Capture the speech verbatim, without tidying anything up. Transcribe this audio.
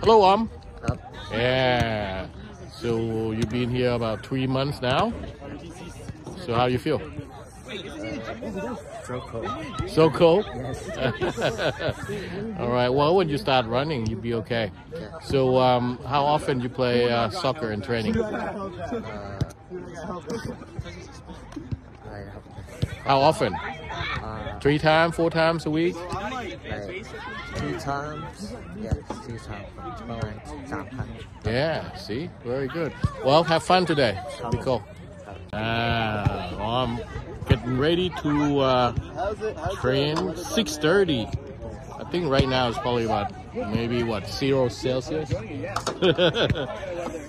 Hello, Om. Up. Yeah. So you've been here about three months now. So how you feel? Uh, so cold. So cold? Yes. All right. Well, when you start running, you'll be okay. Okay. So um, how often you play uh, soccer in training? Uh, I have How often? uh, Three times, four times a week? like two times. Yes, two times. Well, three times. Yeah. See, very good. Well, have fun today. Be cool. Ah, well, I'm getting ready to uh, train six thirty. I think right now it's probably about maybe what zero Celsius.